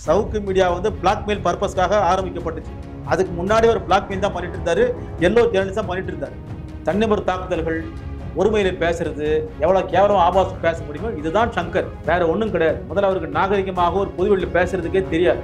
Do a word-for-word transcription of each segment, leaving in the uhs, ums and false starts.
சவுக்கு media வந்து blackmail பர்பஸ்க்காக ஆரம்பிக்கப்பட்டுச்சு. அதுக்கு முன்னாடி ஒரு பிளாக்மெயில் தான் பண்ணிட்டு இருந்தாரு, எல்லோ ஜேர்னலிசம் பண்ணிட்டு இருந்தாரு. தனிநபர் தாக்குதல்கள், ஒருமையில பேசுறது, எவ்வளவு கேவலம் ஆபாசம் பேச முடியுமோ இதுதான் சங்கர், வேற ஒன்றும் கிடையாது. முதல்ல அவருக்கு நாகரிகமாக ஒரு பொதுவெளியில் பேசுறதுக்கே தெரியாது.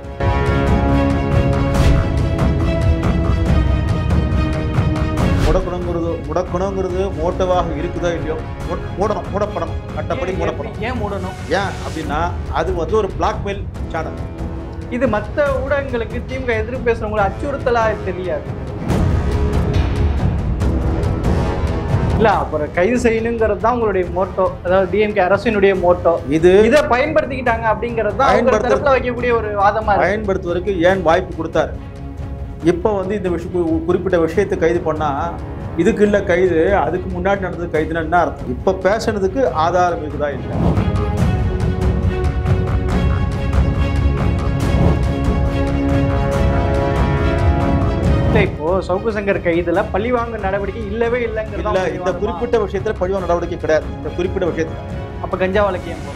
முடக்கணுங்கிறது முடக்கணுங்கிறது மோட்டவாக இருக்குதோ இல்லையோ, மூடணும், மூடப்படணும், கட்டப்படி மூடப்படணும். ஏன் மூடணும்? ஏன் அப்படின்னா அது வந்து ஒரு பிளாக்மெயில் சேனல். இது மற்ற ஊடகங்களுக்கு திமுக எதிர்ப்பு பேசுறவங்களை அச்சுறுத்தலா தெரியாது இல்ல? அப்புறம் கைது செய்யணுங்கிறது தான் உங்களுடைய மோட்டோ, அதாவது டிஎம்கே அரசினுடைய மோட்டோ. இது இதை பயன்படுத்திக்கிட்டாங்க அப்படிங்கிறது தான் தரப்புல வைக்கக்கூடிய ஒரு வாதமா இருக்கு. பயன்படுத்துவதற்கு ஏன் வாய்ப்பு கொடுத்தாரு? இப்போ வந்து இந்த விஷயம் குறிப்பிட்ட விஷயத்தை கைது பண்ணா இதுக்கு இல்லை கைது, அதுக்கு முன்னாடி நடந்தது கைதுன்னா என்ன அர்த்தம்? இப்போ பேசுனதுக்கு ஆதாரம் இருக்குதா இல்லை? இப்போ சவுக்கு சங்கர் கைதுல பழிவாங்க நடவடிக்கை இல்லவே இல்லைங்கிறது இல்ல. இந்த குறிப்பிட்ட விஷயத்துல பழிவாங்க நடவடிக்கை கிடையாது. இந்த குறிப்பிட்ட விஷயத்துல அப்ப கஞ்சா வழக்கு ஏன்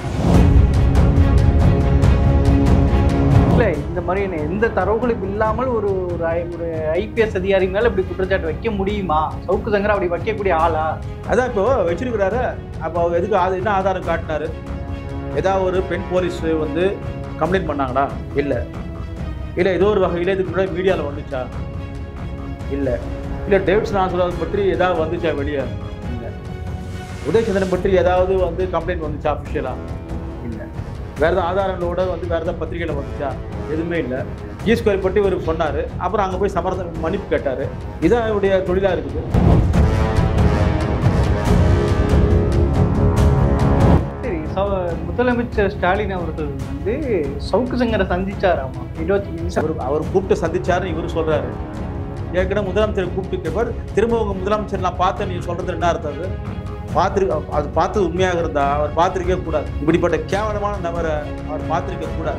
இல்ல? இந்த மாதிரி எந்த தரவுகளும் இல்லாமல் ஒரு ஒரு ஐபிஎஸ் அதிகாரி மேல இப்படி குற்றச்சாட்டு வைக்க முடியுமா? சவுக்கு சங்கர் அப்படி வைக்கக்கூடிய ஆளா? அதான் இப்போ வச்சிருக்கிறாரு. அப்போ அவர் எதுக்கு அது என்ன ஆதாரம் காட்டினாரு? ஏதாவது ஒரு பெண் போலீஸ் வந்து கம்ப்ளைண்ட் பண்ணாங்களா? இல்லை. இல்லை ஏதோ ஒரு வகையில் இதுக்கு முன்னாடி மீடியாவில் வந்துச்சா? இல்லை. இல்லை டேவிட்சன் ஆசீர்வாதம் பற்றி ஏதாவது வந்துச்சா வெளியே? இல்லை. உதயச்சந்திரன் பற்றி ஏதாவது வந்து கம்ப்ளைண்ட் வந்துச்சா அஃபிஷியலாக? இல்லை. வேறு ஏதாவது ஆதாரங்களோட வந்து வேறு ஏதாவது பத்திரிகையில் வந்துச்சா? எதுவுமே இல்லை. ஜி ஸ்கொயர் பற்றி ஒரு சொன்னார், அப்புறம் அங்கே போய் சமரசம் மன்னிப்பு கேட்டார். இதான் அவருடைய தொழிலாக இருக்குது. சரி, முதலமைச்சர் ஸ்டாலின் அவர்கள் வந்து சவுக்கு சங்கரை சந்திச்சாராமா இருபத்தி நிமிஷம் அவர் அவர் கூப்பிட்டு சந்திச்சாருன்னு இவர் சொல்கிறாரு. ஏற்கனவே முதலமைச்சர் கூப்பிட்டு கேட்பார், திரும்ப உங்கள் முதலமைச்சர் நான் பார்த்தேன் நீங்கள் சொல்கிறது என்ன அர்த்தம்? அது பார்த்துரு அது பார்த்தது உண்மையாக இருந்தால் அவர் பார்த்துருக்கே கூடாது. இப்படிப்பட்ட கேவலமான நபரை அவர் பார்த்துருக்க கூடாது.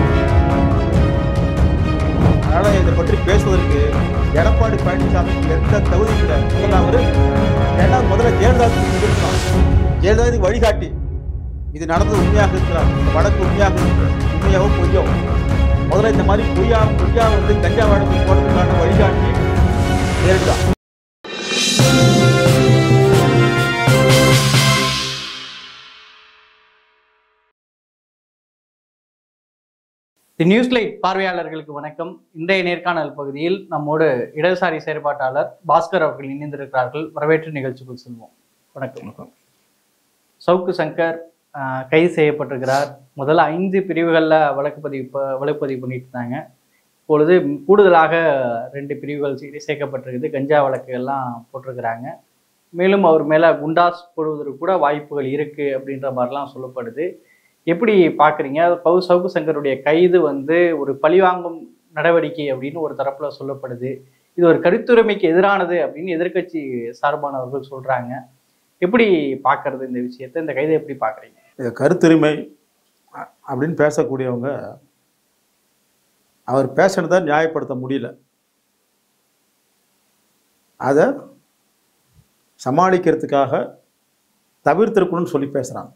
அதனால் இதை பற்றி பேசுவதற்கு எடப்பாடி பழனிசாமிக்கு எந்த தகுதி கிடையாது. முதல்ல அவர் ஏன்னா முதல்ல ஜெயலலிதாவுக்கு இருக்கலாம், ஜெயலலிதாவுக்கு வழிகாட்டி இது நடந்தது உண்மையாக இருக்கிறார், வழக்கு உண்மையாக இருக்கிறார், உண்மையாகவோ பொய்யோ. முதல்ல இந்த மாதிரி பொய்யா பொய்யா வந்து கஞ்சா வழக்கு போடுறதுக்கான வழிகாட்டி ஜெயலலிதா. தி நியூஸ் லைட் பார்வையாளர்களுக்கு வணக்கம். இன்றைய நேர்காணல் பகுதியில் நம்மோடு இடதுசாரி செயற்பாட்டாளர் பாஸ்கர் அவர்கள் இணைந்திருக்கிறார்கள். வரவேற்று நிகழ்ச்சிக்குள் செல்வோம். வணக்கம். சவுக்கு சங்கர் கைது செய்யப்பட்டிருக்கிறார். முதல்ல ஐந்து பிரிவுகளில் வழக்கு பதிவு வழக்கு பதிவு பண்ணிட்டு இருந்தாங்க. இப்பொழுது கூடுதலாக ரெண்டு பிரிவுகள் சேர்க்கப்பட்டிருக்குது. கஞ்சா வழக்குகள்லாம் போட்டிருக்கிறாங்க. மேலும் அவர் மேலே குண்டாஸ் போடுவதற்கு கூட வாய்ப்புகள் இருக்குது அப்படின்ற மாதிரிலாம் சொல்லப்படுது. எப்படி பார்க்குறீங்க? பவு சவுக்கு சங்கருடைய கைது வந்து ஒரு பழிவாங்கும் நடவடிக்கை அப்படின்னு ஒரு தரப்பில் சொல்லப்படுது. இது ஒரு கருத்துரிமைக்கு எதிரானது அப்படின்னு எதிர்கட்சி சார்பானவர்கள் சொல்கிறாங்க. எப்படி பார்க்கறது இந்த விஷயத்தை? இந்த கைதை எப்படி பார்க்குறீங்க? கருத்துரிமை அப்படின்னு பேசக்கூடியவங்க அவர் பேசுனதை நியாயப்படுத்த முடியல. அதை சமாளிக்கிறதுக்காக தவிர்த்திருக்கணும்னு சொல்லி பேசுகிறாங்க.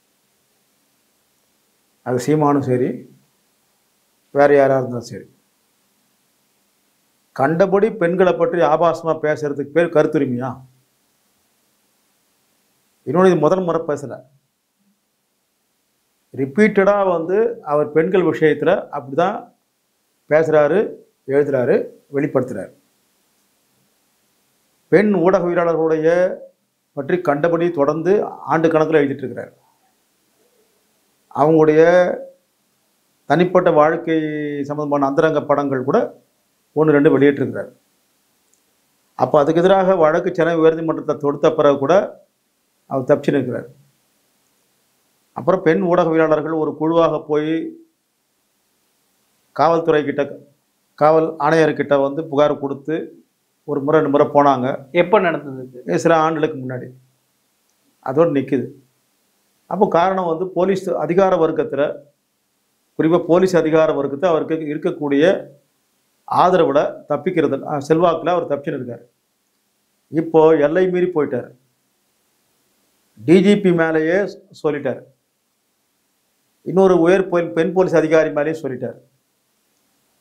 அது சீமானும் சரி, வேறு யாராக இருந்தாலும் சரி, கண்டபடி பெண்களை பற்றி ஆபாசமாக பேசுறதுக்கு பேர் கருத்துரிமையா? இன்னொன்று, இது முதல் முறை பேசலை, ரிப்பீட்டடாக வந்து அவர் பெண்கள் விஷயத்தில் அப்படி தான் பேசுகிறாரு, எழுதுகிறாரு, வெளிப்படுத்துகிறார். பெண் ஊடகவியலாளர்களுடைய பற்றி கண்டபடி தொடர்ந்து ஆண்டு கணக்கில் எழுதிட்டு இருக்கிறார். அவங்களுடைய தனிப்பட்ட வாழ்க்கை சம்பந்தமான அந்தரங்க படங்கள் கூட ஒன்று ரெண்டு வெளியிட்டிருக்கிறார். அப்போ அதுக்கு எதிராக வழக்கு சென்னை உயர்நீதிமன்றத்தை தொடுத்த பிறகு கூட அவர் தப்பிச்சு நிற்கிறார். அப்புறம் பெண் ஊடகவியலாளர்கள் ஒரு குழுவாக போய் காவல்துறை கிட்ட, காவல் ஆணையர்கிட்ட வந்து புகார் கொடுத்து ஒரு முறை ரெண்டு முறை போனாங்க. எப்போ நடந்தது? சில ஆண்டுகளுக்கு முன்னாடி. அதோடு நிற்குது. அப்போ காரணம் வந்து போலீஸ் அதிகார வர்க்கத்தில், குறிப்பாக போலீஸ் அதிகார வர்க்கத்தை அவருக்கு இருக்கக்கூடிய ஆதரவில் தப்பிக்கிறது செல்வாக்கில் அவர் தப்பிச்சுன்னு இருக்கார். இப்போது எல்லை மீறி போயிட்டார். டிஜிபி மேலேயே சொல்லிட்டார், இன்னொரு உயர் பெண் போலீஸ் அதிகாரி மேலேயே சொல்லிட்டார்.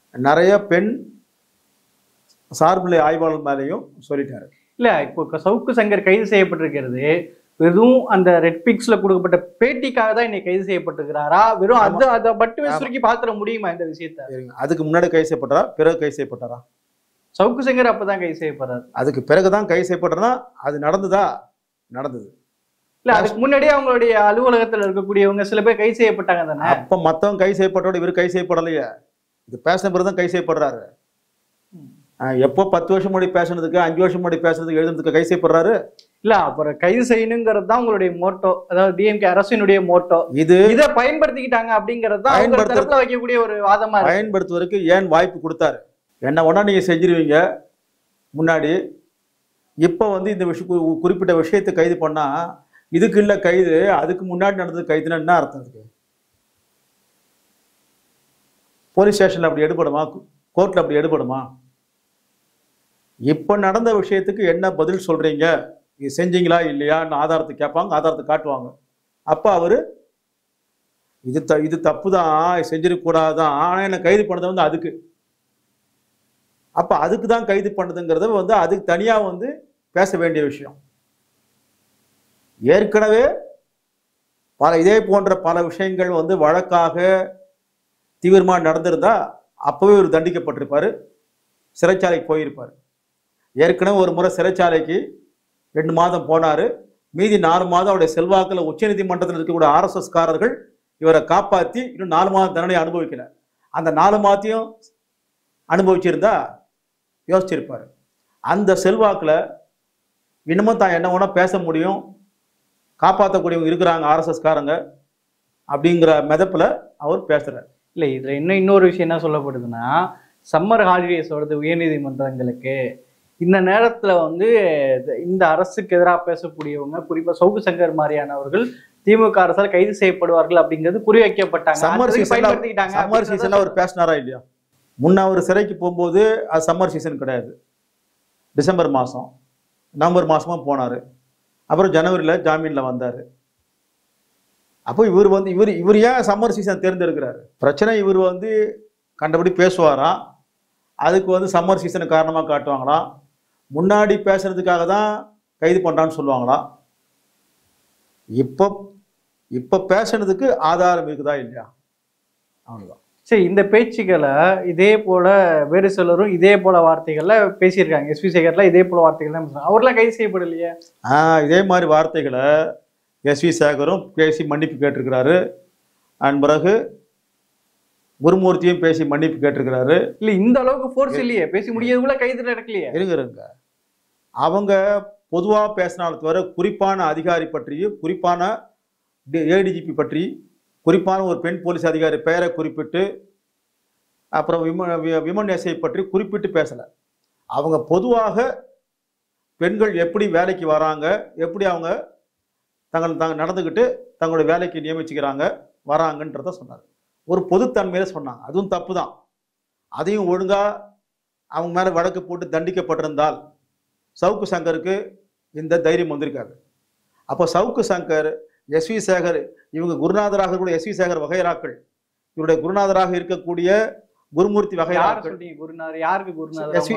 நிறைய பெண் சார்புநிலை ஆய்வாளர் மேலேயும் சொல்லிட்டாரு. இல்ல இப்போ சவுக்கு சங்கர் கைது செய்யப்பட்டிருக்கிறது வெறும் அந்த ரெட் பிக்ஸ்ல கொடுக்கப்பட்ட பேட்டிக்காக தான் இன்னைக்கு கைது செய்யப்பட்டிருக்கிறாரா? வெறும் அது அதை மட்டுமே சுருக்கி பாத்திர முடியுமா இந்த விஷயத்த? அதுக்கு முன்னாடி கைது செய்யப்பட்டாரா, பிறகு கைது செய்யப்பட்டாரா? சவுக்கு சங்கர் அப்பதான் கைது செய்யப்படுறாரு. அதுக்கு பிறகுதான் கைது செய்யப்பட்டா அது நடந்ததா? நடந்தது. இல்ல அதுக்கு முன்னாடியே அவங்களுடைய அலுவலகத்துல இருக்கக்கூடியவங்க சில பேர் கைது செய்யப்பட்டாங்க தானே. அப்ப மத்தவங்க கைது செய்யப்பட்டோட இவர் கைது செய்யப்படலையே. இது பேசின பிறகுதான் கைது செய்யப்படுறாரு. எப்போ பத்து வருஷம் முன்னாடி பேசுனதுக்கு அஞ்சு வருஷம் முன்னாடி பேசுறதுக்கு எழுதுறதுக்கு கைது செய்யப்படுறாரு. இல்ல அப்புறம் கைது செய்யணுங்கிறது தான் உங்களுடைய மோட்டோ, அதாவது டிஎம்கே அரசினுடைய மோட்டோ. இது இதை பயன்படுத்திக்கிட்டாங்க அப்படிங்கிறது தான் வைக்கக்கூடிய ஒரு வாதமா. பயன்படுத்துவதற்கு ஏன் வாய்ப்பு கொடுத்தாரு? என்ன ஒன்னா நீங்க செஞ்சிருவீங்க முன்னாடி. இப்போ வந்து இந்த விஷயம் குறிப்பிட்ட விஷயத்தை கைது பண்ணா இதுக்கு இல்ல கைது, அதுக்கு முன்னாடி நடந்தது கைதுன்னா என்ன அர்த்தம்? இருக்கு போலீஸ் ஸ்டேஷன்ல அப்படி எடுபடுமா? கோர்ட்ல அப்படி எடுபடுமா? இப்ப நடந்த விஷயத்துக்கு என்ன பதில் சொல்றீங்க, இது செஞ்சீங்களா இல்லையான்னு ஆதாரத்தை கேட்பாங்க, ஆதாரத்தை காட்டுவாங்க. அப்ப அவரு இது த இது தப்பு தான், செஞ்சிருக்க கூடாதான், ஆனா என்ன கைது பண்ணது வந்து அதுக்கு. அப்ப அதுக்கு தான் கைது பண்ணதுங்கிறத வந்து அதுக்கு தனியா வந்து பேச வேண்டிய விஷயம். ஏற்கனவே பல இதே போன்ற பல விஷயங்கள் வந்து வழக்காக தீவிரமாக நடந்திருந்தா அப்பவே ஒரு தண்டிக்கப்பட்டிருப்பாரு, சிறைச்சாலைக்கு போயிருப்பாரு. ஏற்கனவே ஒரு முறை சிறைச்சாலைக்கு ரெண்டு மாதம் போனாரு. மீதி நாலு மாதம் அவருடைய செல்வாக்கில் உச்சநீதிமன்றத்தில் இருக்கக்கூடிய ஆர்எஸ்எஸ் காரர்கள் இவரை காப்பாற்றி இன்னும் நாலு மாதம் தண்டனை அனுபவிக்கல. அந்த நாலு மாதத்தையும் அனுபவிச்சிருந்தா யோசிச்சிருப்பாரு. அந்த செல்வாக்கில் இன்னமும் தான் என்ன வேணா பேச முடியும், காப்பாற்றக்கூடியவங்க இருக்கிறாங்க ஆர்எஸ்எஸ் காரங்க அப்படிங்கிற மெதப்பில் அவர் பேசுறாரு. இல்லை இதில் இன்னும் இன்னொரு விஷயம் என்ன சொல்லப்படுதுன்னா, சம்மர் ஹாலிடேஸ் வருது உயர்நீதிமன்றங்களுக்கு. இந்த நேரத்தில் வந்து இந்த அரசுக்கு எதிராக பேசக்கூடியவங்க, குறிப்பாக சவுக்கு சங்கர் மாதிரியானவர்கள் திமுக அரசால் கைது செய்யப்படுவார்கள் அப்படிங்கிறது குறி வைக்கப்பட்டாங்க. சம்மர் சீசன் சம்மர் சீசன்ல அவர் பேசினாரா இல்லையா? முன்ன அவர் சிறைக்கு போகும்போது அது சம்மர் சீசன் கிடையாது, டிசம்பர் மாதம் நவம்பர் மாதமும் போனார். அப்புறம் ஜனவரியில் ஜாமீனில் வந்தார். அப்போ இவர் வந்து இவர் இவர் ஏன் சம்மர் சீசன் தேர்ந்தெடுக்கிறாரு? பிரச்சனை இவர் வந்து கண்டபடி பேசுவாராம், அதுக்கு வந்து சம்மர் சீசனை காரணமாக காட்டுவாங்களாம், முன்னாடி பேசுறதுக்காக தான் கைது பண்ணுறான்னு சொல்லுவாங்களாம். இப்போ இப்போ பேசுனதுக்கு ஆதாரம் இருக்குதா இல்லையா? அவ்வளோதான். சரி, இந்த பேச்சுக்களை இதே போல வேறு சிலரும் இதே போல வார்த்தைகள்ல பேசியிருக்காங்க. எஸ்வி சேகர்ல இதே போல வார்த்தைகள் தான் பேசுறாங்க. அவர்லாம் கைது செய்யப்படலையே. ஆஹ் இதே மாதிரி வார்த்தைகளை எஸ்வி சேகரும் பேசி மன்னிப்பு கேட்டிருக்கிறாரு. அதன் பிறகு குருமூர்த்தியும் பேசி மன்னிப்பு கேட்டிருக்கிறாரு. இல்ல இந்த அளவுக்கு ஃபோர்ஸ் இல்லையே, பேசி முடியதுக்குள்ள கைது நடக்கலையே. இருங்க இருங்க அவங்க பொதுவாக பேசினால தவிர குறிப்பான அதிகாரி பற்றியும் குறிப்பான ஏடிஜிபி பற்றி குறிப்பான ஒரு பெண் போலீஸ் அதிகாரி பெயரை குறிப்பிட்டு அப்புறம் விம விமன் எஸ்ஐ பற்றி குறிப்பிட்டு பேசலை. அவங்க பொதுவாக பெண்கள் எப்படி வேலைக்கு வராங்க, எப்படி அவங்க தங்கள் தாங்க நடந்துக்கிட்டு தங்களுடைய வேலைக்கு நியமிச்சுக்கிறாங்க வராங்கன்றத சொன்னார். ஒரு பொதுத்தன்மையில சொன்னாங்க. அதுவும் தப்பு தான். அதையும் ஒழுங்கா அவங்க மேலே வழக்கு போட்டு தண்டிக்கப்பட்டிருந்தால் சவுக்கு சங்கருக்கு இந்த தைரியம் வந்திருக்காரு. அப்போ சவுக்கு சங்கர், எஸ்வி சேகர், இவங்க குருநாதராக கூட எஸ்வி சேகர் வகைராக்கள், இவருடைய குருநாதராக இருக்கக்கூடிய குருமூர்த்தி வகைராக்கள். குருநாதர் யாருக்கு? குருநாதர் எஸ்வி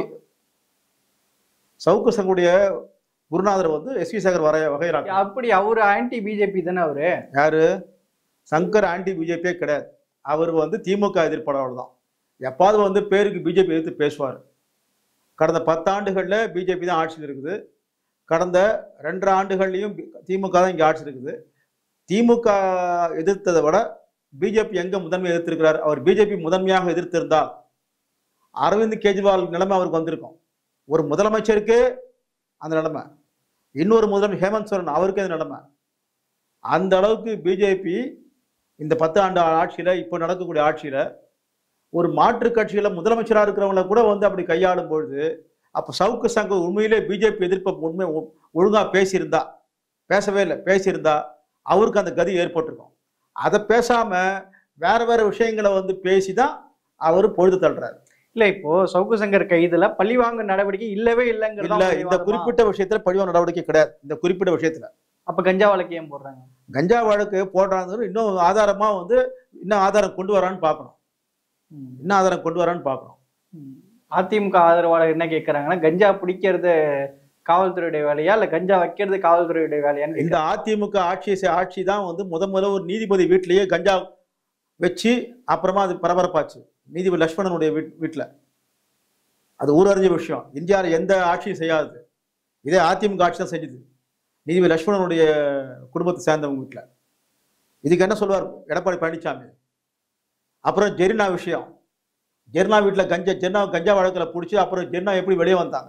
சவுக்கு சங்கருடைய குருநாதர் வந்து எஸ்வி சேகர் வரைய வகைராக்கள். அப்படி அவரு ஆன்டி பிஜேபி தானே? அவரு யாரு? சங்கர் ஆன்டி பிஜேபியே கிடையாது. அவர் வந்து திமுக எதிர்ப்பாளர் தான். எப்பாவது வந்து பேருக்கு பிஜேபி எதிர்த்து பேசுவார். கடந்த பத்தாண்டுகளில் பிஜேபி தான் ஆட்சியில் இருக்குது. கடந்த ரெண்டரை ஆண்டுகள்லையும் திமுக தான் இங்கே ஆட்சி இருக்குது. திமுக எதிர்த்ததை விட பிஜேபி எங்க முதன்மை எதிர்த்திருக்கிறார்? அவர் பிஜேபி முதன்மையாக எதிர்த்திருந்தால் அரவிந்த் கெஜ்ரிவால் நிலைமை அவருக்கு வந்திருக்கும். ஒரு முதலமைச்சருக்கு அந்த நிலைமை, இன்னொரு முதலமைச்சர் ஹேமந்த் சோரன் அவருக்கு அந்த நிலைமை. அந்த அளவுக்கு பிஜேபி இந்த பத்து ஆண்டு ஆட்சியில இப்போ நடக்கக்கூடிய ஆட்சியில ஒரு மாற்று கட்சியில முதலமைச்சராக இருக்கிறவங்கள கூட வந்து அப்படி கையாளும் பொழுது, அப்போ சவுக்கு சங்கர் உண்மையிலே பிஜேபி எதிர்ப்பை உண்மை ஒழுங்கா பேசியிருந்தா, பேசவே இல்லை, பேசியிருந்தா அவருக்கு அந்த கதி ஏற்பட்டிருக்கும். அதை பேசாம வேற வேற விஷயங்களை வந்து பேசிதான் அவர் பொழுது தள்ளுறாரு. இல்ல இப்போ சவுக்கு சங்கர் கைதுல பழிவாங்க நடவடிக்கை இல்லவே இல்லைங்க. இல்ல, இந்த குறிப்பிட்ட விஷயத்துல பழிவாங்க நடவடிக்கை கிடையாது. இந்த குறிப்பிட்ட விஷயத்துல அப்ப கஞ்சா வழக்கு ஏன் போடுறாங்க? கஞ்சா வழக்கு போடுறாங்க இன்னும் ஆதாரமா வந்து இன்னும் ஆதாரம் கொண்டு வரான்னு பார்க்கணும். என்ன ஆதாரம் கொண்டு வரான்னு பார்க்கணும். அதிமுக ஆதரவாளர் என்ன கேட்கறாங்கன்னா, கஞ்சா பிடிக்கிறது காவல்துறையுடைய வேலையா இல்ல கஞ்சா வைக்கிறது காவல்துறையுடைய வேலையான்னு. இந்த அதிமுக ஆட்சி ஆட்சி தான் வந்து முத முதல்ல ஒரு நீதிபதி வீட்டிலேயே கஞ்சா வச்சு அப்புறமா அது பரபரப்பாச்சு. நீதிபதி லட்சுமணனுடைய வீட் வீட்டில் அது ஊரறிஞ்ச விஷயம். இந்தியாவில் எந்த ஆட்சியும் செய்யாது. இதே அதிமுக ஆட்சி தான் செஞ்சது. நீதிபதி லட்சுமணனுடைய குடும்பத்தை சேர்ந்தவங்க வீட்டில். இதுக்கு என்ன சொல்வார் எடப்பாடி பழனிசாமி? அப்புறம் ஜெரினா விஷயம். ஜெர்னா வீட்டில் கஞ்சா ஜெர்னா கஞ்சா வழக்கில் பிடிச்சி அப்புறம் ஜெர்னா எப்படி வெளியே வந்தாங்க?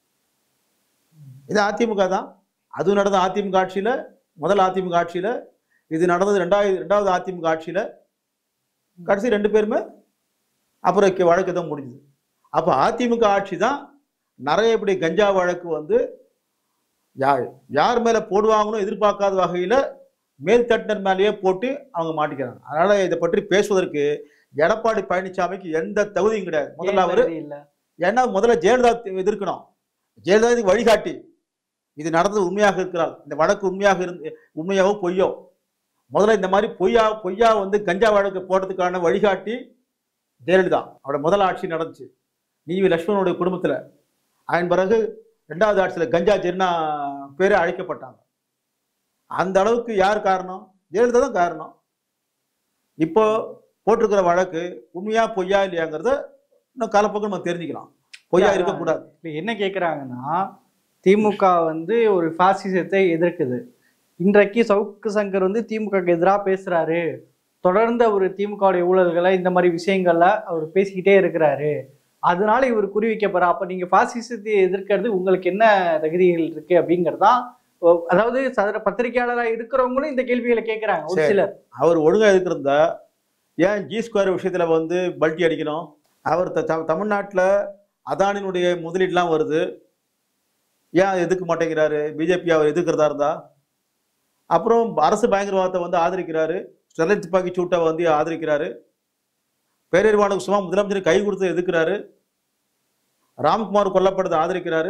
இது அதிமுக தான். அது நடந்த அதிமுக ஆட்சியில், முதல் அதிமுக ஆட்சியில். இது நடந்தது ரெண்டாயிரம் ரெண்டாவது அதிமுக ஆட்சியில். கடைசி ரெண்டு பேருமே அப்புறம் வழக்கு தான் முடிஞ்சுது. அப்போ அதிமுக ஆட்சி தான் நிறைய இப்படி கஞ்சா வழக்கு வந்து யார் யார் மேலே போடுவாங்கன்னு எதிர்பார்க்காத வகையில் மேல்தட்டினர் மேலேயே போட்டு அவங்க மாட்டிக்கிறாங்க. அதனால இதை பற்றி பேசுவதற்கு எடப்பாடி பழனிசாமிக்கு எந்த தகுதியும் கிடையாது. முதல்ல அவரு ஏன்னா முதல்ல ஜெயலலிதா எதிர்க்கணும். ஜெயலலிதா இதுக்கு வழிகாட்டி. இது நடந்தது உண்மையாக இருக்கிறாள், இந்த வழக்கு உண்மையாக இருந்து உண்மையாவோ பொய்யோ, முதல்ல இந்த மாதிரி பொய்யா பொய்யா வந்து கஞ்சா வழக்கு போடுறதுக்கான வழிகாட்டி ஜெயலலிதா. அவரோட முதல் ஆட்சி நடந்துச்சு நீவி லட்சுமணனுடைய குடும்பத்தில். அதன் பிறகு ரெண்டாவது ஆட்சியில் கஞ்சா ஜெர்னா பேரே அழைக்கப்பட்டாங்க. அந்த அளவுக்கு யார் காரணம்? ஜெயலலிதா தான் காரணம். இப்போ போட்டிருக்கிற வழக்கு உண்மையா பொய்யா இல்லையாங்கிறத இன்னும் காலப்போக்கு நம்ம தெரிஞ்சுக்கலாம். பொய்யா இருக்கக்கூடாது. என்ன கேட்குறாங்கன்னா, திமுக வந்து ஒரு பாசிசத்தை எதிர்க்குது. இன்றைக்கு சவுக்கு சங்கர் வந்து திமுகக்கு எதிராக பேசுறாரு. தொடர்ந்து அவர் திமுகவுடைய ஊழல்களை இந்த மாதிரி விஷயங்கள்ல அவர் பேசிக்கிட்டே இருக்கிறாரு. அதனால இவர் குறி வைக்கப்படுறா. அப்ப நீங்க பாசிசத்தை எதிர்க்கிறது உங்களுக்கு என்ன தகுதிகள் இருக்கு அப்படிங்கிறதான். அதாவது பத்திரிகையாளராக இருக்கிறவங்களும் இந்த கேள்விகளை கேட்கிறாங்க ஒரு சிலர். அவர் ஒழுங்கா இருக்கிறதா ஏன் ஜி ஸ்கொயர் விஷயத்துல வந்து பல்ட்டி அடிக்கணும்? அவர் தமிழ்நாட்டில் அதானினுடைய முதலீடுலாம் வருது, ஏன் எதுக்க மாட்டேங்கிறாரு? பிஜேபி அவர் எதிர்க்கிறதா இருந்தா. அப்புறம் அரசு பயங்கரவாதத்தை வந்து ஆதரிக்கிறாரு, ஸ்டெர்லைட் துப்பாக்கி சூட்டை வந்து ஆதரிக்கிறாரு, பேரறிவாளனுக்கு சும்மா முதலமைச்சர் கை கொடுத்து எதிர்க்கிறாரு, ராம்குமார் கொல்லப்படுறதை ஆதரிக்கிறாரு.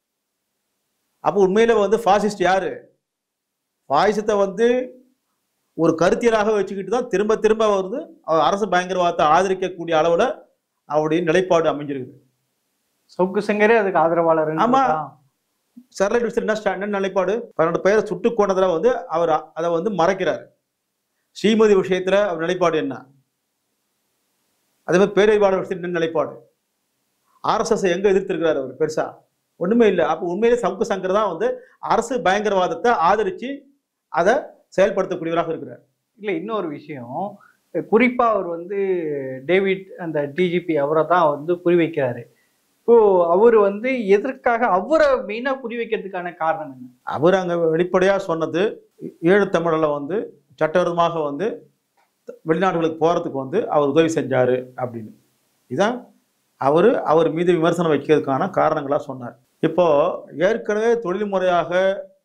அப்போ உண்மையில வந்து பாசிஸ்ட் யாரு? பாசிசத்தை வந்து ஒரு கருத்தியலாக வச்சுக்கிட்டு தான் திரும்ப திரும்ப வந்து அரசு பயங்கரவாதத்தை ஆதரிக்கக்கூடிய அளவுல அவருடைய நிலைப்பாடு அமைஞ்சிருக்கு. சவுக்கு சங்கரே அதுக்கு ஆதரவாளர். ஆமா, ஸ்டெர்லைட் விஷயம் என்ன நிலைப்பாடு? பன்னெண்டு பேரை சுட்டு கொண்டதுல வந்து அவர் அதை வந்து மறைக்கிறாரு. ஸ்ரீமதி விஷயத்துல அவர் நிலைப்பாடு என்ன? அதே மாதிரி பேரறிவாளர் விஷயத்துல என்ன நிலைப்பாடு? ஆர்எஸ்எஸ் எங்க எதிர்த்திருக்கிறார் அவர்? பெருசா ஒண்ணுமே இல்லை. அப்போ உண்மையிலே சவுக்கு சங்கர் தான் வந்து அரசு பயங்கரவாதத்தை ஆதரிச்சு அதை செயல்படுத்தக்கூடியவராக இருக்கிறார். இல்லை, இன்னொரு விஷயம், குறிப்பா அவர் வந்து டேவிட் அந்த டிஜிபி அவரை தான் வந்து குறி வைக்கிறாரு. இப்போ அவர் வந்து எதற்காக அவரை மெயினா குறி வைக்கிறதுக்கான காரணம் என்ன? அவர் அங்க வெளிப்படையா சொன்னது, ஈழ தமிழர்ல வந்து சட்டவிரோதமாக வந்து வெளிநாடுகளுக்கு போறதுக்கு வந்து அவர் உதவி செஞ்சாரு அப்படின்னு. இதான் அவரு அவர் மீது விமர்சனம் வைக்கிறதுக்கான காரணங்களா சொன்னார். இப்போ ஏற்கனவே தொழில் முறையாக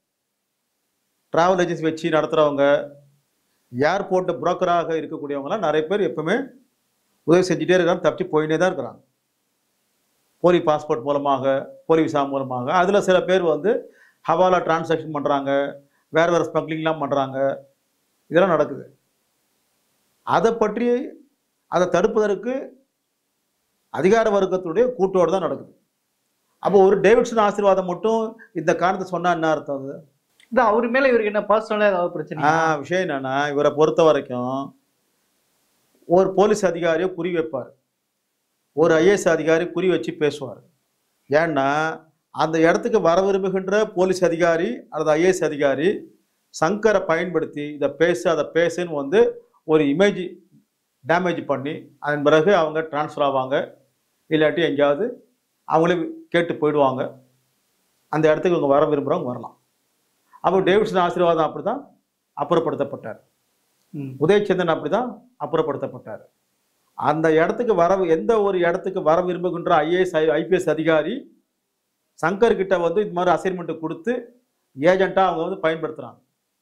டிராவல் ஏஜென்சி வச்சு நடத்துறவங்க, ஏர்போர்ட் புரோக்கராக இருக்கக்கூடியவங்களாம் நிறைய பேர் எப்பவுமே உதவி செஞ்சுட்டே இருக்காங்க, தப்பிச்சு போயிட்டே தான் இருக்கிறாங்க. போலி பாஸ்போர்ட் மூலமாக, போலி விசா மூலமாக. அதில் சில பேர் வந்து ஹவாலா டிரான்சாக்ஷன் பண்ணுறாங்க, வேறு வேறு ஸ்மக்லிங்லாம் பண்ணுறாங்க. இதெல்லாம் நடக்குது. அதை பற்றி அதை தடுப்பதற்கு அதிகார வர்க்கத்துடைய கூட்டோடு தான் நடக்குது. அப்போ ஒரு டேவிட்சன் ஆசீர்வாதம் மட்டும் இந்த காரணத்தை சொன்னா என்ன அர்த்தம்? அது இது அவரு மேல இவருக்கு என்ன பர்சனலா ஏதாவது பிரச்சனை? ஆஹ் விஷயம் என்னன்னா, இவரை பொறுத்த வரைக்கும் ஒரு போலீஸ் அதிகாரியை குறி வைப்பார், ஒரு ஐஏஎஸ் அதிகாரி குறி வச்சு பேசுவார். ஏன்னா அந்த இடத்துக்கு வர விரும்புகின்ற போலீஸ் அதிகாரி அல்லது ஐஏஎஸ் அதிகாரி சங்கரை பயன்படுத்தி இதை பேசு அதை பேசுன்னு வந்து ஒரு இமேஜ் டேமேஜ் பண்ணி அதன் பிறகு அவங்க டிரான்ஸ்ஃபர் ஆவாங்க, இல்லாட்டி எங்கேயாவது அவங்களே கேட்டு போயிடுவாங்க. அந்த இடத்துக்கு இவங்க வர விரும்புகிறவங்க வரலாம். அப்போ டேவிட்சன் ஆசீர்வாதம் அப்படி தான் அப்புறப்படுத்தப்பட்டார். உதயச்சந்திரன் அப்படி தான் அப்புறப்படுத்தப்பட்டார். அந்த இடத்துக்கு வர எந்த ஒரு இடத்துக்கு வர விரும்புகின்ற ஐஏஎஸ் ஐபிஎஸ் அதிகாரி சங்கர் கிட்ட வந்து இது மாதிரி அசைன்மெண்ட் கொடுத்து ஏஜென்ட்டாக அவங்க வந்து பயன்படுத்துகிறாங்க.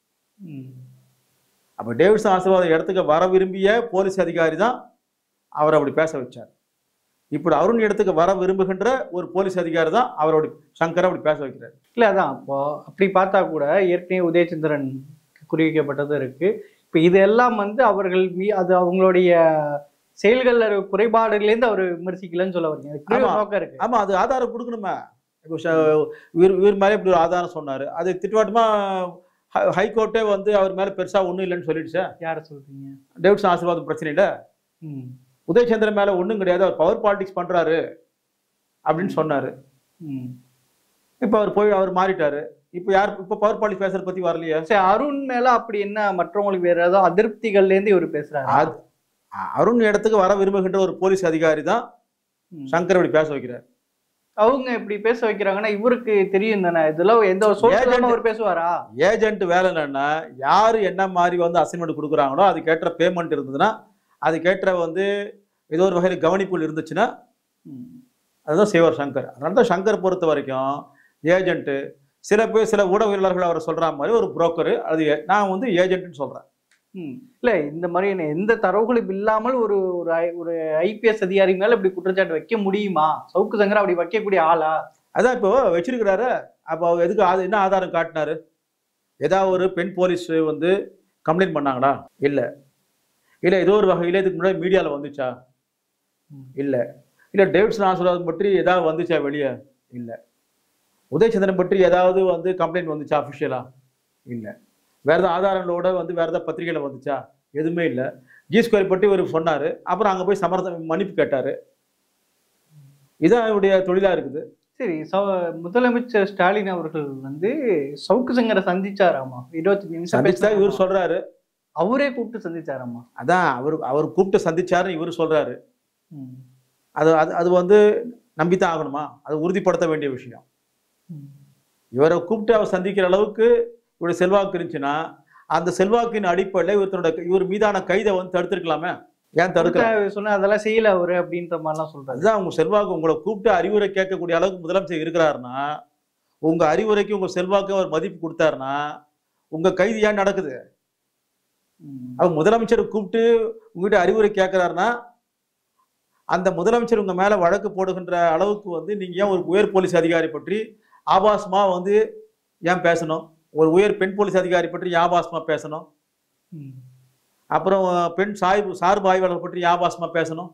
அப்போ டேவிட்சன் ஆசீர்வாதம் இடத்துக்கு வர விரும்பிய போலீஸ் அதிகாரி தான் அவர் அப்படி பேச வச்சார். இப்படி அருண் இடத்துக்கு வர விரும்புகின்ற ஒரு போலீஸ் அதிகாரி தான் அவரோட சங்கரை அப்படி பேச வைக்கிறார். இல்லை, அதான் அப்போ அப்படி பார்த்தா கூட ஏற்கனவே உதயச்சந்திரன் குறிவிக்கப்பட்டதும் இருக்கு. இப்போ இதெல்லாம் வந்து அவர்கள் மீ அது அவங்களுடைய செயல்கள்ல இருக்க குறைபாடுலேருந்து அவர் விமர்சிக்கலன்னு சொல்ல வரீங்க. அதுக்கு ஆமா. ஒரு நோக்கம் இருக்கு. ஆமா, அது ஆதாரம் கொடுக்கணுமே. இப்போ ச- இவர் இவர் மேலே இப்படி ஒரு ஆதாரம் சொன்னாரு, அது திட்டவட்டமா ஹை- ஹைகோர்ட்டே வந்து அவர் மேல பெருசா ஒண்ணும் இல்லைன்னு சொல்லிடுச்சு. யார சொல்றீங்க? டேவிட்சன் ஆசீர்வாதம் பிரச்சனை இல்ல, ம். உதயச்சந்திரன் மேல ஒண்ணும் கிடையாது, அவர் பவர் பாலிடிக்ஸ் பண்றாரு அப்படின்னு சொன்னாரு. ம். இப்ப அவர் போய் அவர் மாறிட்டாரு. இப்ப யார் இப்ப பவர் பாலிடிக்ஸ் பேசுறத பத்தி வரலையே. சரி, அருண் மேல அப்படி என்ன மற்றவங்களுக்கு வேற ஏதாவது அதிருப்திகள்ல இருந்து இவர் பேசுறாரு? அது அருண் இடத்துக்கு வர விரும்புகின்ற ஒரு போலீஸ் அதிகாரி தான் ம். சங்கர் இப்படி பேச வைக்கிறார். அவங்க இப்படி பேச வைக்கிறாங்கன்னா இவருக்கு தெரியும் தானே, இதெல்லாம் எந்த ஒரு சோர்ஸ் இல்லாம Agent- அவர் பேசுவாரா? ஏஜென்ட் வேலை என்னன்னா, யாரு என்ன மாதிரி வந்து அசைன்மெண்ட் கொடுக்குறாங்களோ அதுக்கேற்ற பேமெண்ட் இருந்ததுன்னா, அதுக்கேற்ற வந்து ஏதோ ஒரு வகையில் கவனிப்புகள் இருந்துச்சுன்னா ம். அதுதான் செய்வார் சங்கர். அதனால தான் சங்கர் பொறுத்த வரைக்கும் ஏஜென்ட்டு, சில பேர் சில ஊடகவியலாளர்கள் அவரை சொல்ற மாதிரி ஒரு புரோக்கரு, அது ஏ- நான் வந்து ஏஜென்ட்னு சொல்றேன். ம். இல்ல, இந்த மாதிரி என்ன- எந்த தரவுகளும் இல்லாமல் ஒரு ஒரு ஐ- ஒரு ஐபிஎஸ் அதிகாரி மேல இப்படி குற்றச்சாட்டு வைக்க முடியுமா? சவுக்கு சங்கர் அப்படி வைக்கக்கூடிய ஆளா? அதான் இப்போ வச்சிருக்கிறாரு. அப்போ அவர் எதுக்கு அது என்ன ஆதாரம் காட்டினாரு? ஏதாவது ஒரு பெண் போலீஸ் வந்து கம்ப்ளைண்ட் பண்ணாங்களா? இல்ல. இல்ல ஏதோ ஒரு வகையில இதுக்கு முன்னாடி மீடியால வந்துச்சா? ம். இல்ல. இல்ல டேவிட்சன் ஆசீர்வாதம் பற்றி ஏதாவது வந்துச்சா வெளியே? இல்ல. உதயச்சந்திரன் பற்றி ஏதாவது வந்து கம்ப்ளைண்ட் வந்துச்சா அஃபிஷியலா? இல்ல. வேற ஏதாவது ஆதாரங்களோட வந்து வேற ஏதாவது பத்திரிகையில வந்துச்சா? எதுவுமே இல்ல. ஜி ஸ்கொயர் பற்றி ஒரு சொன்னாரு, அப்புறம் அங்க போய் சமரசம் மன்னிப்பு கேட்டாரு. இதான் அவருடைய தொழிலா இருக்குது. சரி, ச- முதலமைச்சர் ஸ்டாலின் அவர்கள் வந்து சவுக்கு சங்கரை சந்திச்சாராமா? இருபத்தஞ்சு நிமிஷம் சந்திச்சா பேசினாராமா? இவர் சொல்றாரு. அவரே கூப்பிட்டு சந்திச்சாராமா? அதான் அவர் அவர் கூப்பிட்டு சந்திச்சாருன்னு இவர் சொல்றாரு. ம். அது அது அது வந்து நம்பித்தான் ஆகணுமா? அது உறுதிப்படுத்த வேண்டிய விஷயம். ம். இவரை கூப்பிட்டு அவர் சந்திக்கிற அளவுக்கு இவருடைய செல்வாக்கு இருந்துச்சுன்னா, அந்த செல்வாக்கின் அடிப்படையில் இவர் தன்னோட இவர் மீதான கைதை வந்து தடுத்திருக்கலாமே. ஏன் தடுக்கல? சொன்ன அதெல்லாம் செய்யல அவரு அப்படின்ற மாதிரிலாம் சொல்றாரு. அதுதான் உங்க செல்வாக்கு. உங்களை கூப்பிட்டு அறிவுரை கேட்கக்கூடிய அளவுக்கு முதலமைச்சர் இருக்கிறாருன்னா, உங்க அறிவுரைக்கு உங்க செல்வாக்கு அவர் மதிப்பு கொடுத்தாருன்னா, உங்க கைது ஏன் நடக்குது? ம். அவர் முதலமைச்சர் கூப்பிட்டு உங்ககிட்ட அறிவுரை கேட்கிறாருன்னா, அந்த முதலமைச்சர் உங்க மேல வழக்கு போடுகின்ற அளவுக்கு வந்து நீங்க ஏன் ஒரு உயர் போலீஸ் அதிகாரி பற்றி ஆபாசமா வந்து ஏன் பேசணும்? ஒரு உயர் பெண் போலீஸ் அதிகாரி பற்றி ஏன் ஆபாசமா பேசணும்? ம். அப்புறம் பெண் சாய்பு சார்பு ஆய்வாளர் பற்றி ஏன் ஆபாசமா பேசணும்?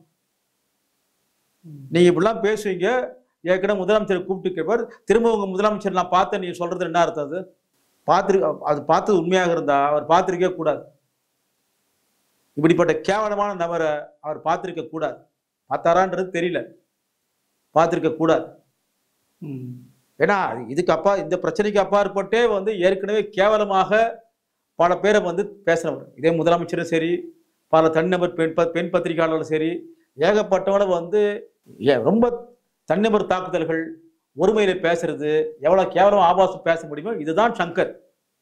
ம். நீங்க இப்படிலாம் பேசுவீங்க. ஏற்கனவே முதலமைச்சர் கூப்பிட்டு கேட்பார். திரும்ப உங்க முதலமைச்சர் நான் பார்த்தேன் நீங்க சொல்றது என்ன அர்த்தம்? அது பார்த்து அது பார்த்தது உண்மையாக இருந்தா அவர் பார்த்திருக்கவே கூடாது. இப்படிப்பட்ட கேவலமான நபரை அவர் பார்த்திருக்க கூடாது. பார்த்தாரான்றது தெரியல. பார்த்திருக்க கூடாது. ம். ஏன்னா இதுக்கு அப்பா இந்த பிரச்சனைக்கு அப்பாற்பட்டே வந்து ஏற்கனவே கேவலமாக பல பேரை வந்து பேசுறவர். இதே முதலமைச்சரும் சரி, பல தனிநபர் பெண் ப- பெண் பத்திரிகையாளர்களும் சரி, ஏகப்பட்டவளை வந்து ஏ- ரொம்ப தனிநபர் தாக்குதல்கள், ஒருமையில பேசுறது, எவ்வளவு கேவலம் ஆபாசம் பேச முடியுமோ இதுதான் சங்கர்.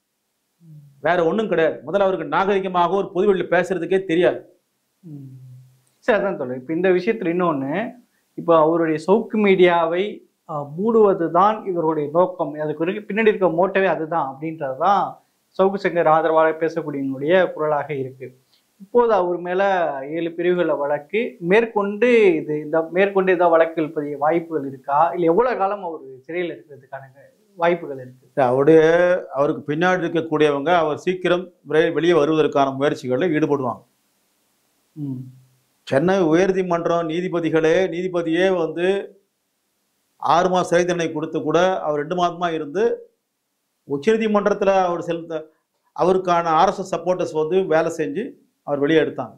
வேற ஒண்ணும் கிடையாது. முதல்ல அவருக்கு நாகரிகமாக ஒரு பொதுவெளியில் பேசுறதுக்கே தெரியாது. ம். சரி, அதான் சொல்றேன். இப்போ இந்த விஷயத்துல இன்னொன்னு, இப்போ அவருடைய சவுக்கு மீடியாவை அஹ், மூடுவதுதான் இவருடைய நோக்கம், அதுக்கு இருக்கு- பின்னாடி இருக்க மோட்டவே அதுதான் அப்படின்றதுதான் சவுக்கு சங்கர் ஆதரவாக பேசக்கூடியவங்களுடைய குரலாக இருக்கு. இப்போது அவர் மேல ஏழு பிரிவுகள வழக்கு மேற்கொண்டு இது இந்த மேற்கொண்டு ஏதாவது வழக்குகள் பதிய வாய்ப்புகள் இருக்கா? இல்ல எவ்வளவு காலம் அவர் சிறையில் இருக்கிறதுக்கான வாய்ப்புகள் இருக்கு? அவருடைய அவருக்கு பின்னாடி இருக்கக்கூடியவங்க அவர் சீக்கிரம் விரை- வெளியே வருவதற்கான முயற்சிகளில் ஈடுபடுவாங்க. ம். சென்னை உயர்நீதிமன்றம் நீதிபதிகளே நீதிபதியே வந்து ஆறு மாச சிறை தண்டனை கொடுத்து கூட அவர் ரெண்டு மாதமா இருந்து உச்சநீதிமன்றத்தில் அவர் செலுத்த அவருக்கான ஆர்எஸ்எஸ் சப்போர்ட்டர்ஸ் வந்து வேலை செஞ்சு அவர் வெளியே எடுத்தாங்க.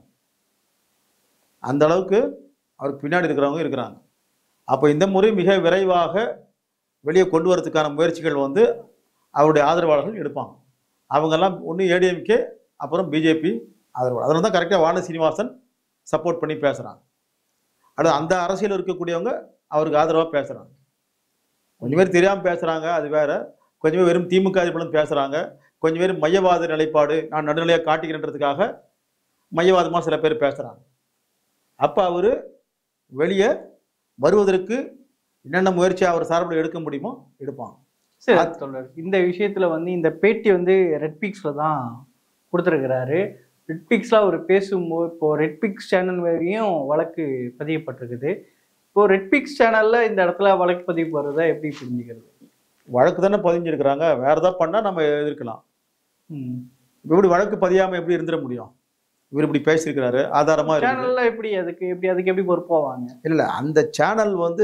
அந்த அளவுக்கு அவருக்கு பின்னாடி இருக்கிறவங்க இருக்கிறாங்க. அப்போ இந்த முறை மிக விரைவாக வெளியே கொண்டு வரதுக்கான முயற்சிகள் வந்து அவருடைய ஆதரவாளர்கள் எடுப்பாங்க. அவங்கெல்லாம் ஒன்று ஏடிஎம்கே, அப்புறம் பிஜேபி ஆதரவாளர். அதனால தான் கரெக்டாக வானதி சீனிவாசன் சப்போர்ட் பண்ணி பேசுகிறாங்க. அடுத்து அந்த அரசியல் இருக்கக்கூடியவங்க அவருக்கு ஆதரவாக பேசுகிறாங்க. கொஞ்சம் பேர் தெரியாமல் பேசுகிறாங்க, அது வேற. கொஞ்சம் பேர் வெறும் திமுக அதிபர்களும் பேசுகிறாங்க. கொஞ்சம் பேர் மையவாத நிலைப்பாடு, நான் நடுநிலையாக காட்டிக்கிறன்றதுக்காக மையவாதமாக சில பேர் பேசுகிறாங்க. அப்போ அவர் வெளியே வருவதற்கு என்னென்ன முயற்சி அவர் சார்பில் எடுக்க முடியுமோ எடுப்பாங்க. சரி, அது சொல்றாரு. இந்த விஷயத்துல வந்து இந்த பேட்டி வந்து ரெட்பிக்ஸ்ல தான் கொடுத்துருக்கிறாரு. ரெட்பிக்ஸ்ல அவர் பேசும்போது இப்போ ரெட்பிக்ஸ் சேனல் வரையும் வழக்கு பதியப்பட்டிருக்குது. இப்போ ரெட்பிக்ஸ் சேனல்ல இந்த இடத்துல வழக்கு பதிவு வர்றதை எப்படி புரிஞ்சுக்கிறது? வழக்கு தானே பதிஞ்சிருக்கிறாங்க. வேற ஏதாவது பண்ணால் நம்ம எதிர்க்கலாம். ம். இப்படி வழக்கு பதியாமல் எப்படி இருந்துட முடியும்? இவர் இப்படி பேசியிருக்கிறாரு ஆதாரமா இருக்கு. சேனல்ல எப்படி அதுக்கு எப்படி அதுக்கு எப்படி பொறுப்பு போவாங்க? இல்லை, அந்த சேனல் வந்து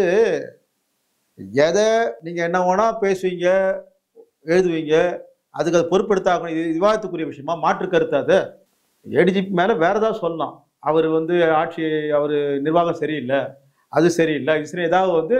எதை நீங்க என்ன வேணா பேசுவீங்க, எழுதுவீங்க, அதுக்கு அது பொறுப்பெடுத்தாகணும். இது விவாதத்துக்குரிய விஷயமா, மாற்று கருத்து. அது ஏடிஜிபி மேல வேற ஏதாவது சொல்லலாம். அவர் வந்து ஆட்சி, அவர் நிர்வாகம் சரியில்லை, அது சரியில்லை, இது சரி, ஏதாவது வந்து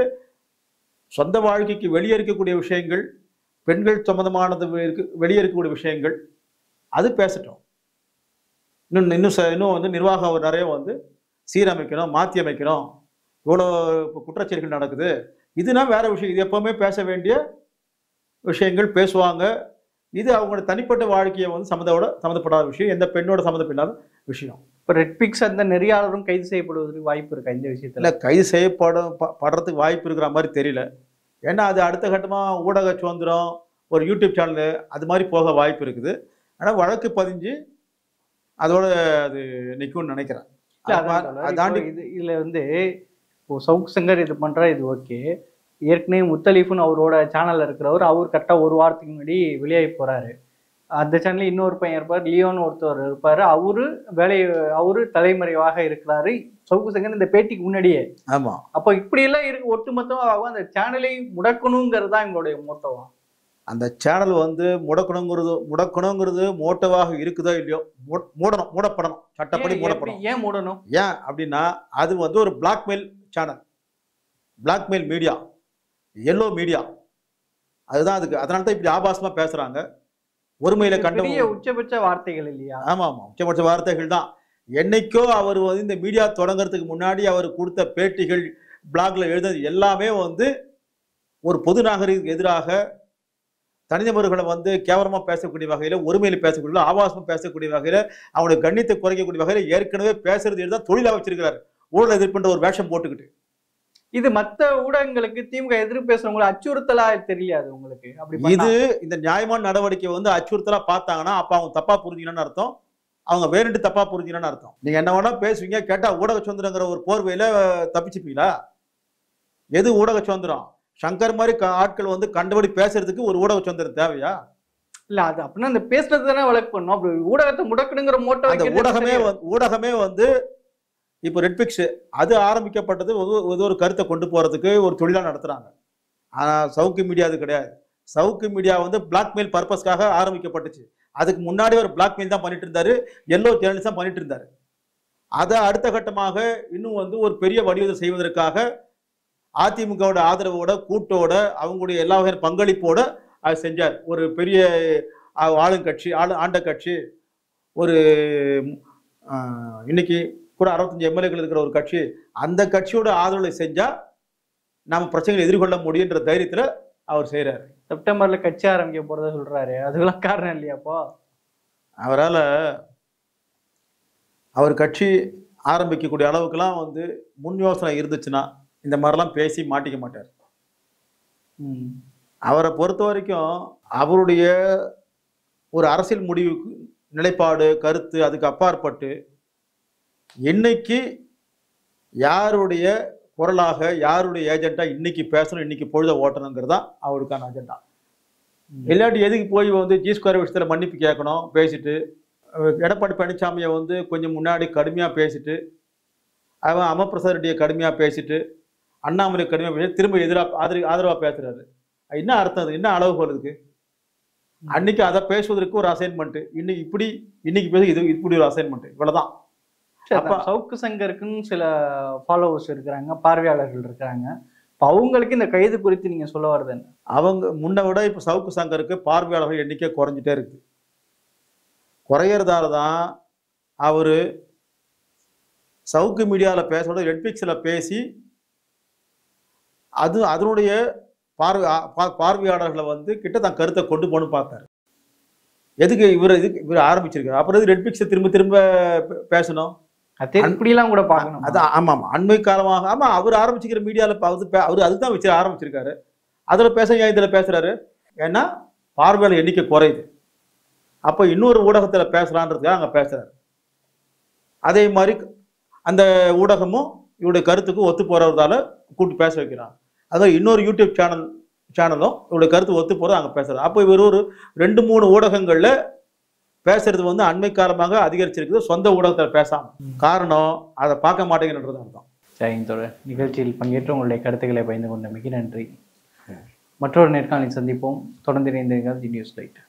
சொந்த வாழ்க்கைக்கு வெளியே இருக்கக்கூடிய விஷயங்கள், பெண்கள் சம்பந்தமானது இருக்கு வெளியே இருக்கக்கூடிய விஷயங்கள், அது பேசட்டும். இன்னும் இன்னும் ச- இன்னும் வந்து நிர்வாகம் நிறைய வந்து சீரமைக்கணும், மாற்றி அமைக்கணும், இவ்வளோ குற்றச்செயல்கள் நடக்குது, இதுனா வேற விஷயம். இது எப்பவுமே பேச வேண்டிய விஷயங்கள் பேசுவாங்க. இது அவங்களோட தனிப்பட்ட வாழ்க்கையை வந்து சம்மந்தோட சம்மந்தப்படாத விஷயம், எந்த பெண்ணோட சம்மந்தப்படாத விஷயம். இப்போ ரெட்பிக்ஸ் அந்த நெறியாளரும் கைது செய்யப்படுவதற்கு வாய்ப்பு இருக்கா இந்த விஷயத்துல? இல்லை, கைது செய்யப்படும் ப- படுறதுக்கு வாய்ப்பு இருக்கிற மாதிரி தெரியல. ஏன்னா அது அடுத்த கட்டமாக ஊடக சுதந்திரம், ஒரு யூடியூப் சேனலு, அது மாதிரி போக வாய்ப்பு இருக்குது. ஆனால் வழக்கு பதிஞ்சு அதோட அது நிற்கும்னு நினைக்கிறேன். இல்ல, அது அதான் மா- சொல்றேன். அதை இப்போ தாண்டி இது இதுல வந்து இப்போ சவுக் சங்கர் இது பண்றா, இது ஓகே. ஏற்கனவே முத்தலீஃப்னு அவரோட சேனல்ல இருக்கிறவர், அவர் கரெக்டா ஒரு வாரத்துக்கு முன்னாடி வெளியாகி போறாரு. அந்த சேனல்ல இன்னொரு பையன் இருப்பார், லியோன்னு ஒருத்தர் இருப்பாரு. அவரு வேலை அவரு தலைமறைவாக இருக்கிறாரு சவுக்கு சங்கர் இந்த பேட்டிக்கு முன்னாடியே. ஆமாம், அப்போ இப்படி எல்லாம் இருக்கு, ஒட்டுமொத்தமாக அந்த சேனலை முடக்கணுங்கிறது தான் எங்களுடைய மோட்டோவா? அந்த சேனல் வந்து முடக்கணுங்கிறது முடக்கணுங்கிறது மோட்டவாக இருக்குதோ இல்லையோ, மூ- மூடணும், மூடப்படணும், சட்டப்படி ஏன் எப்படி மூடப்படணும். ஏன் மூடணும்? ஏன் அப்படின்னா அது வந்து ஒரு blackmail channel, blackmail media, yellow media. அதுதான் அதுக்கு. அதனால தான் இப்படி ஆபாசமா பேசுறாங்க, ஒருமையில கண்ட. பெரிய உச்சபட்ச வார்த்தைகள் இல்லையா? ஆமா ஆமா, உச்சபட்ச வார்த்தைகள் தான். என்னைக்கோ அவர் வந்து இந்த மீடியா தொடங்குறதுக்கு முன்னாடி அவர் கொடுத்த பேட்டிகள், பிளாக்ல எழுதுறது எல்லாமே வந்து ஒரு பொது நாகரிக எதிராக, தனிநபர்களை வந்து கேவலமா பேசக்கூடிய வகையில, ஒருமையில பேசக்கூடிய, ஆபாசமா பேசக்கூடிய வகையில, அவனுடைய கண்ணியத்தை குறைக்கக்கூடிய வகையில ஏற்கனவே பேசுறது தான் தொழிலா வச்சிருக்கிறார், ஊழல் எதிர்ப்புன்ற ஒரு வேஷம் போட்டுக்கிட்டு. இது மத்த ஊடகங்களுக்கு திமுக எதிர்ப்பு பேசுறவங்களை அச்சுறுத்தலா தெரியாது உங்களுக்கு? அப்படி இது பண்ணா இந்த நியாயமான நடவடிக்கை வந்து அச்சுறுத்தலா பார்த்தாங்கன்னா அப்ப அவங்க தப்பா புரிஞ்சுக்கணும்னு அர்த்தம், அவங்க வேணுட்டு தப்பா புரிஞ்சுக்கணும்னு அர்த்தம். நீங்க என்ன வேணா பேசுவீங்க, கேட்டா ஊடக சுதந்திரங்கிற ஒரு போர்வையில தப்பிச்சுப்பீங்களா? எது ஊடக சுதந்திரம்? சங்கர் மாதிரி க- ஆட்கள் வந்து கண்டபடி பேசுறதுக்கு ஒரு ஊடக சுதந்திரம் தேவையா? இல்ல, அது அப்படின்னா அந்த பேசுறது தானே வழக்கு பண்ணும். அப்படி ஊடகத்தை முடக்கணுங்கிற மோட்டோ அந்த ஊடகமே வந்து- ஊடகமே வந்து இப்போ ரெட்பிக்ஸ் அது ஆரம்பிக்கப்பட்டது ஒரு- ஒரு ஒரு கருத்தை கொண்டு போறதுக்கு ஒரு தொழிலா நடத்துறாங்க. ஆனா சவுக்கு மீடியா அது கிடையாது. சவுக்கு மீடியா வந்து பிளாக்மெயில் பர்பஸ்க்காக ஆரம்பிக்கப்பட்டுச்சு. அதுக்கு முன்னாடி ஒரு பிளாக்மெயில் தான் பண்ணிட்டு இருந்தாரு, எல்லோ ஜேர்னலிசம் பண்ணிட்டு இருந்தாரு. அதை அடுத்த கட்டமாக இன்னும் வந்து ஒரு பெரிய வடிவத்தை செய்வதற்காக அதிமுகவோட ஆதரவோட, கூட்டோட, அவங்களுடைய எல்லா வகையான பங்களிப்போட அது செஞ்சார். ஒரு பெரிய அஹ், ஆளுங்கட்சி, ஆளு ஆண்ட கட்சி, ஒரு அஹ், இன்னைக்கு கூட அறுபத்தஞ்சு எம்எல்ஏக்கள் இருக்கிற ஒரு கட்சி, அந்த கட்சியோட ஆதரவுல செஞ்சா நம்ம பிரச்சனைகளை எதிர்கொள்ள முடியுன்ற தைரியத்துல அவர் செய்யறாரு. செப்டம்பர்ல கட்சி ஆரம்பிக்க போறதா சொல்றாரு. அதுக்கெல்லாம் காரணம் இல்லையாப்போ? அவரால் அவர் கட்சி ஆரம்பிக்கக்கூடிய அளவுக்குலாம் வந்து முன் யோசனை இருந்துச்சுன்னா இந்த மாதிரிலாம் பேசி மாட்டிக்க மாட்டார். ம். அவரை பொறுத்த வரைக்கும் அவருடைய ஒரு அரசியல் முடிவுக்கு நிலைப்பாடு, கருத்து அதுக்கு அப்பாற்பட்டு இன்னைக்கு யாருடைய குரலாக, யாருடைய ஏஜெண்டா இன்னைக்கு பேசணும், இன்னைக்கு பொழுத ஓட்டணுங்கிறது தான் அவருக்கான அஜெண்டா. இல்லாட்டி எதுக்கு போய் வந்து ஜி ஸ்கொயர் விஷயத்தில் மன்னிப்பு கேட்கணும் பேசிட்டு, அஹ் எடப்பாடி பழனிசாமியை வந்து கொஞ்சம் முன்னாடி கடுமையாக பேசிட்டு, அவன் அமர்பிரசாத் ரெட்டியை கடுமையாக பேசிட்டு, அண்ணாமலை கடுமையாக பேசி திரும்ப எதிராக ஆதரவு ஆதரவாக பேசுறாரு. என்ன அர்த்தம்? அது என்ன அளவு போகிறதுக்கு? அன்னைக்கு அதை பேசுவதற்கு ஒரு அசைன்மெண்ட், இன்னைக்கு இப்படி இன்னைக்கு பேச இது இப்படி ஒரு அசைன்மெண்ட், இவ்வளவுதான். சரி, அப்ப- சவுக்கு சங்கருக்குன்னு சில ஃபாலோவர்ஸ் இருக்கிறாங்க, பார்வையாளர்கள் இருக்கிறாங்க. இப்போ அவங்களுக்கு இந்த கைது குறித்து நீங்க சொல்ல வர்றது என்ன? அவங்க முன்ன விட இப்போ சவுக்கு சங்கருக்கு பார்வையாளர்கள் எண்ணிக்கை குறைஞ்சிட்டே இருக்குது. குறையறதால தான் அவர் சவுக்கு மீடியாவில் பேசோட ரெட்பிக்ஸில் பேசி அது அதனுடைய பார்வை பா- பார்வையாளர்களை வந்து கிட்ட தான் கருத்தை கொண்டு போகணும்னு பார்த்தாரு. எதுக்கு இவர் இதுக்கு இவர் ஆரம்பிச்சிருக்காரு, அப்புறம் இது ரெட்பிக்ஸை திரும்ப திரும்ப பே- பேசணும். அது இப்படிலாம் கூட பார்க்கணும். அதான் ஆமாம் ஆமாம், அண்மை காலமாக ஆமாம் அவர் ஆரம்பிச்சிக்கிற மீடியாவில் அவர் அதுக்கு தான் வச்சு ஆரம்பிச்சிருக்காரு. அதில் பேச ஏன் இதில் பேசுகிறாரு? ஏன்னா பார்வையாளர் எண்ணிக்கை குறையுது, அப்போ இன்னொரு ஊடகத்தில் பேசலான்றதுக்காக அங்கே பேசுகிறாரு. அதே மாதிரி அந்த ஊடகமும் இவருடைய கருத்துக்கு ஒத்து போகிறதால கூப்பிட்டு பேச வைக்கிறாங்க. அதான் இன்னொரு யூடியூப் சேனல் சேனலும் இவருடைய கருத்து ஒத்து போகிறது அங்கே பேசுகிறார். அப்போ இவர் ஒரு ரெண்டு மூணு ஊடகங்களில் பேசுறது வந்து அண்மை காலமாக அதிகரிச்சிருக்குது, சொந்த ஊடகத்தில் பேசாம. காரணம் அதை பார்க்க மாட்டேங்கிறது அர்த்தம். சரிங்க தொடர், நிகழ்ச்சியில் பங்கேற்று உங்களுடைய கருத்துக்களை பகிர்ந்து கொண்ட மிக நன்றி. மற்றொரு நேர்காணலில் சந்திப்போம். தொடர்ந்து இணைந்திருங்கள் தி நியூஸ் லைட்.